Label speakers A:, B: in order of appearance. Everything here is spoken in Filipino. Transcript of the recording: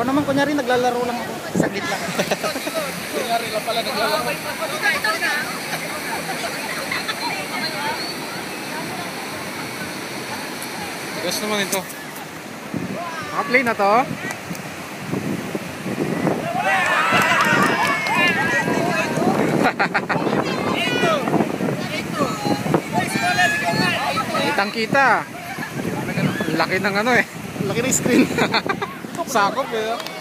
A: Ako naman kunyari naglalaro lang ako. Saglit lang.
B: Kunyari lang pala naglalaro. Gas naman ito.
A: Naka-play na to. Kitang kita. Laki ng ano eh. Laki ng screen.
B: Sakop eh.